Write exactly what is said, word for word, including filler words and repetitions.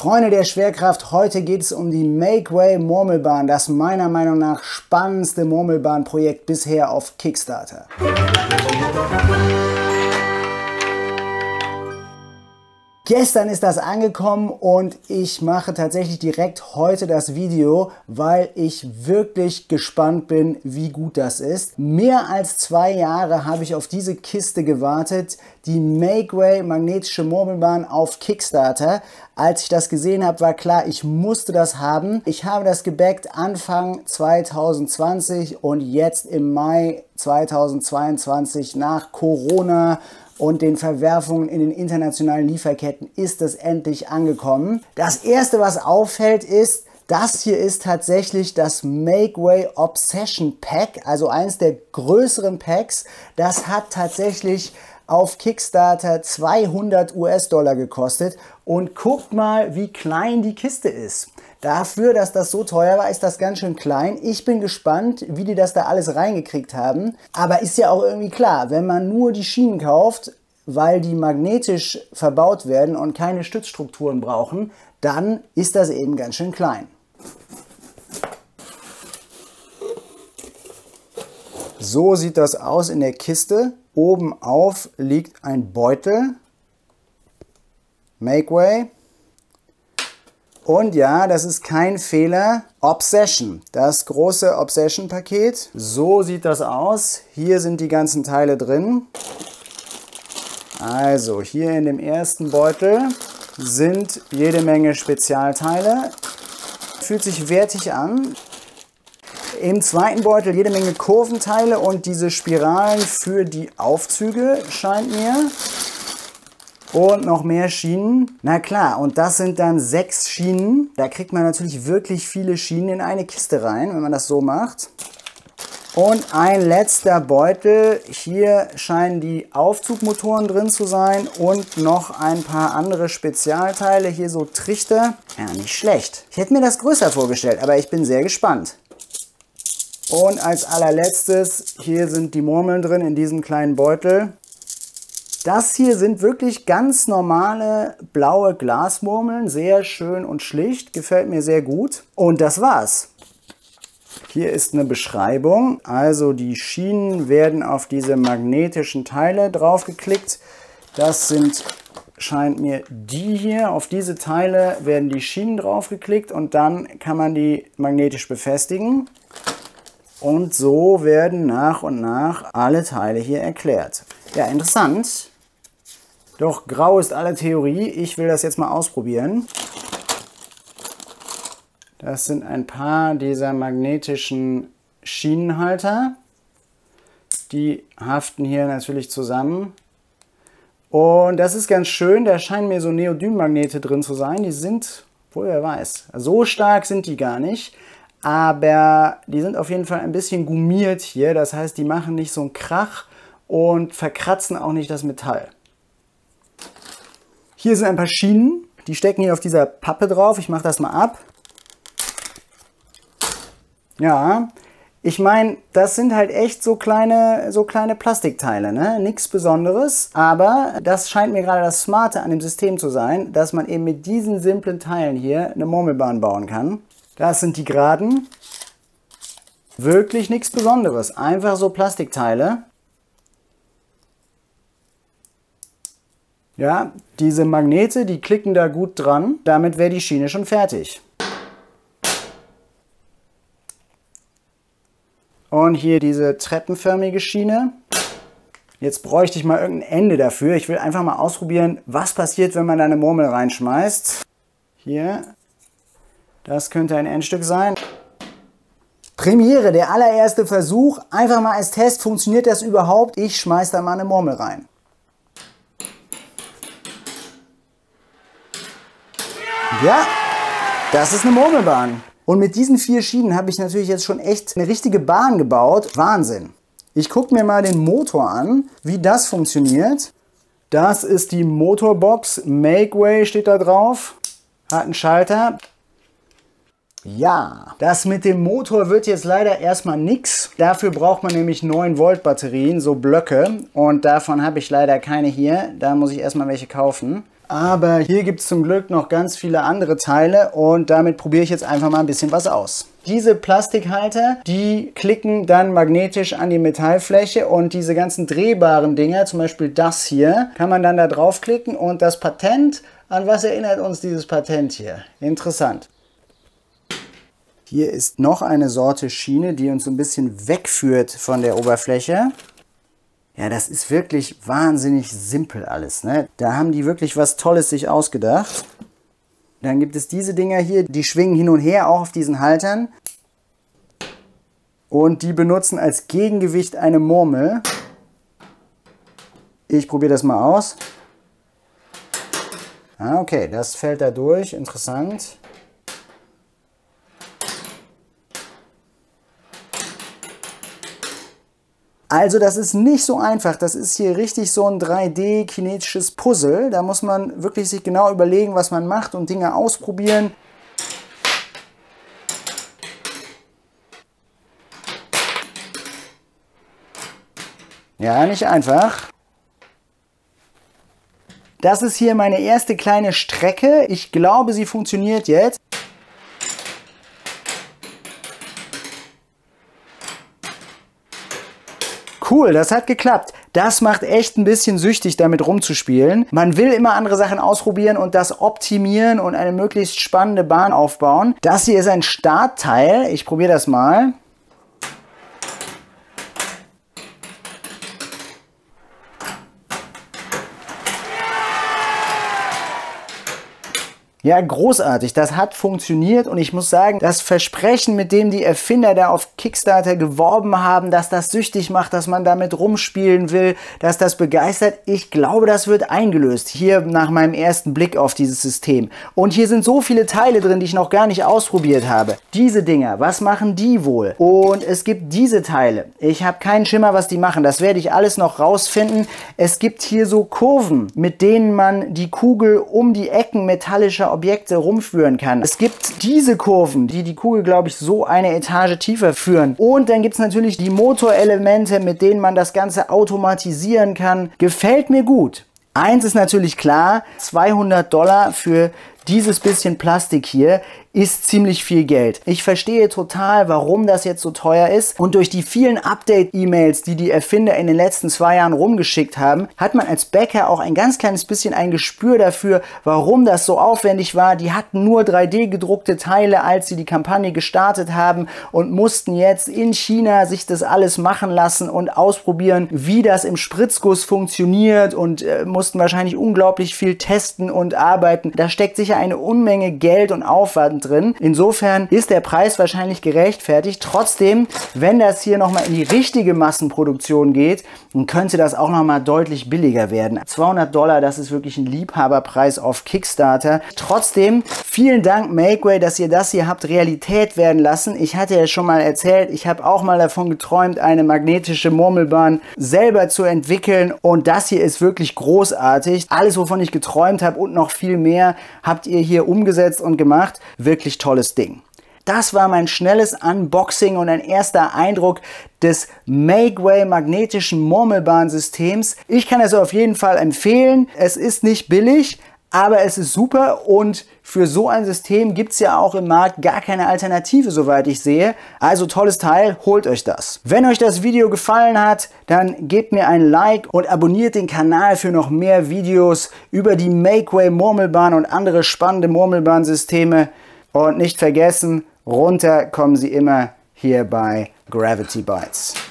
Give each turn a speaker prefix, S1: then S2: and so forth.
S1: Freunde der Schwerkraft, heute geht es um die Make-Way Murmelbahn, das meiner Meinung nach spannendste Murmelbahnprojekt bisher auf Kickstarter. Gestern ist das angekommen und ich mache tatsächlich direkt heute das Video, weil ich wirklich gespannt bin, wie gut das ist. Mehr als zwei Jahre habe ich auf diese Kiste gewartet, die Make-Way magnetische Murmelbahn auf Kickstarter. Als ich das gesehen habe, war klar, ich musste das haben. Ich habe das gebackt Anfang zweitausendzwanzig und jetzt im Mai zweitausendzweiundzwanzig nach Corona und den Verwerfungen in den internationalen Lieferketten ist es endlich angekommen. Das erste, was auffällt, ist, das hier ist tatsächlich das Make-Way Obsession Pack, also eines der größeren Packs. Das hat tatsächlich auf Kickstarter zweihundert US-Dollar gekostet und guckt mal, wie klein die Kiste ist. Dafür, dass das so teuer war, ist das ganz schön klein. Ich bin gespannt, wie die das da alles reingekriegt haben. Aber ist ja auch irgendwie klar, wenn man nur die Schienen kauft, weil die magnetisch verbaut werden und keine Stützstrukturen brauchen, dann ist das eben ganz schön klein. So sieht das aus in der Kiste. Oben auf liegt ein Beutel. Make-Way. Und ja, das ist kein Fehler, Obsession, das große Obsession-Paket. So sieht das aus. Hier sind die ganzen Teile drin. Also hier in dem ersten Beutel sind jede Menge Spezialteile. Fühlt sich wertig an. Im zweiten Beutel jede Menge Kurventeile und diese Spiralen für die Aufzüge, scheint mir. Und noch mehr Schienen. Na klar, und das sind dann sechs Schienen. Da kriegt man natürlich wirklich viele Schienen in eine Kiste rein, wenn man das so macht. Und ein letzter Beutel. Hier scheinen die Aufzugmotoren drin zu sein und noch ein paar andere Spezialteile. Hier so Trichter. Ja, nicht schlecht. Ich hätte mir das größer vorgestellt, aber ich bin sehr gespannt. Und als allerletztes, hier sind die Murmeln drin in diesem kleinen Beutel. Das hier sind wirklich ganz normale blaue Glasmurmeln, sehr schön und schlicht, gefällt mir sehr gut. Und das war's. Hier ist eine Beschreibung, also die Schienen werden auf diese magnetischen Teile draufgeklickt. Das sind, scheint mir, die hier, auf diese Teile werden die Schienen draufgeklickt und dann kann man die magnetisch befestigen. Und so werden nach und nach alle Teile hier erklärt. Ja, interessant. Doch grau ist alle Theorie. Ich will das jetzt mal ausprobieren. Das sind ein paar dieser magnetischen Schienenhalter. Die haften hier natürlich zusammen. Und das ist ganz schön. Da scheinen mir so Neodym-Magnete drin zu sein. Die sind, wohl wer weiß, so stark sind die gar nicht. Aber die sind auf jeden Fall ein bisschen gummiert hier. Das heißt, die machen nicht so einen Krach und verkratzen auch nicht das Metall. Hier sind ein paar Schienen, die stecken hier auf dieser Pappe drauf. Ich mache das mal ab. Ja, ich meine, das sind halt echt so kleine, so kleine Plastikteile, ne? Nichts Besonderes, aber das scheint mir gerade das Smarte an dem System zu sein, dass man eben mit diesen simplen Teilen hier eine Murmelbahn bauen kann. Das sind die geraden. Wirklich nichts Besonderes, einfach so Plastikteile. Ja, diese Magnete, die klicken da gut dran. Damit wäre die Schiene schon fertig. Und hier diese treppenförmige Schiene. Jetzt bräuchte ich mal irgendein Ende dafür. Ich will einfach mal ausprobieren, was passiert, wenn man da eine Murmel reinschmeißt. Hier. Das könnte ein Endstück sein. Premiere, der allererste Versuch. Einfach mal als Test, funktioniert das überhaupt? Ich schmeiß da mal eine Murmel rein. Ja, das ist eine Murmelbahn. Und mit diesen vier Schienen habe ich natürlich jetzt schon echt eine richtige Bahn gebaut. Wahnsinn. Ich gucke mir mal den Motor an, wie das funktioniert. Das ist die Motorbox. Make-Way steht da drauf. Hat einen Schalter. Ja, das mit dem Motor wird jetzt leider erstmal nichts. Dafür braucht man nämlich neun Volt Batterien, so Blöcke. Und davon habe ich leider keine hier. Da muss ich erstmal welche kaufen. Aber hier gibt es zum Glück noch ganz viele andere Teile und damit probiere ich jetzt einfach mal ein bisschen was aus. Diese Plastikhalter, die klicken dann magnetisch an die Metallfläche und diese ganzen drehbaren Dinger, zum Beispiel das hier, kann man dann da draufklicken und das Patent, an was erinnert uns dieses Patent hier? Interessant. Hier ist noch eine Sorte Schiene, die uns so ein bisschen wegführt von der Oberfläche. Ja, das ist wirklich wahnsinnig simpel alles, ne? Da haben die wirklich was Tolles sich ausgedacht. Dann gibt es diese Dinger hier, die schwingen hin und her auch auf diesen Haltern. Und die benutzen als Gegengewicht eine Murmel. Ich probiere das mal aus. Ah, okay, das fällt da durch. Interessant. Also das ist nicht so einfach, das ist hier richtig so ein drei D kinetisches Puzzle. Da muss man wirklich sich genau überlegen, was man macht und Dinge ausprobieren. Ja, nicht einfach. Das ist hier meine erste kleine Strecke. Ich glaube, sie funktioniert jetzt. Cool, das hat geklappt. Das macht echt ein bisschen süchtig, damit rumzuspielen. Man will immer andere Sachen ausprobieren und das optimieren und eine möglichst spannende Bahn aufbauen. Das hier ist ein Startteil. Ich probiere das mal. Ja, großartig. Das hat funktioniert und ich muss sagen, das Versprechen, mit dem die Erfinder da auf Kickstarter geworben haben, dass das süchtig macht, dass man damit rumspielen will, dass das begeistert, ich glaube, das wird eingelöst. Hier nach meinem ersten Blick auf dieses System. Und hier sind so viele Teile drin, die ich noch gar nicht ausprobiert habe. Diese Dinger, was machen die wohl? Und es gibt diese Teile. Ich habe keinen Schimmer, was die machen. Das werde ich alles noch rausfinden. Es gibt hier so Kurven, mit denen man die Kugel um die Ecken metallischer Objekte rumführen kann. Es gibt diese Kurven, die die Kugel, glaube ich, so eine Etage tiefer führen. Und dann gibt es natürlich die Motorelemente, mit denen man das Ganze automatisieren kann. Gefällt mir gut. Eins ist natürlich klar, zweihundert Dollar für dieses bisschen Plastik hier ist ziemlich viel Geld. Ich verstehe total, warum das jetzt so teuer ist. Und durch die vielen Update-E-Mails, die die Erfinder in den letzten zwei Jahren rumgeschickt haben, hat man als Bäcker auch ein ganz kleines bisschen ein Gespür dafür, warum das so aufwendig war. Die hatten nur drei D gedruckte Teile, als sie die Kampagne gestartet haben und mussten jetzt in China sich das alles machen lassen und ausprobieren, wie das im Spritzguss funktioniert und äh, mussten wahrscheinlich unglaublich viel testen und arbeiten. Da steckt sicher eine Unmenge Geld und Aufwand drin. Insofern ist der Preis wahrscheinlich gerechtfertigt. Trotzdem, wenn das hier nochmal in die richtige Massenproduktion geht, dann könnte das auch nochmal deutlich billiger werden. zweihundert Dollar, das ist wirklich ein Liebhaberpreis auf Kickstarter. Trotzdem, vielen Dank Makeway, dass ihr das hier habt Realität werden lassen. Ich hatte ja schon mal erzählt, ich habe auch mal davon geträumt, eine magnetische Murmelbahn selber zu entwickeln und das hier ist wirklich großartig. Alles, wovon ich geträumt habe und noch viel mehr, habt ihr hier umgesetzt und gemacht. Wirklich tolles Ding. Das war mein schnelles Unboxing und ein erster Eindruck des Makeway magnetischen Murmelbahnsystems. Ich kann es auf jeden Fall empfehlen. Es ist nicht billig, aber es ist super und für so ein System gibt es ja auch im Markt gar keine Alternative, soweit ich sehe. Also tolles Teil, holt euch das. Wenn euch das Video gefallen hat, dann gebt mir ein Like und abonniert den Kanal für noch mehr Videos über die Makeway Murmelbahn und andere spannende Murmelbahnsysteme. Und nicht vergessen, runter kommen sie immer hier bei Gravity Bytes.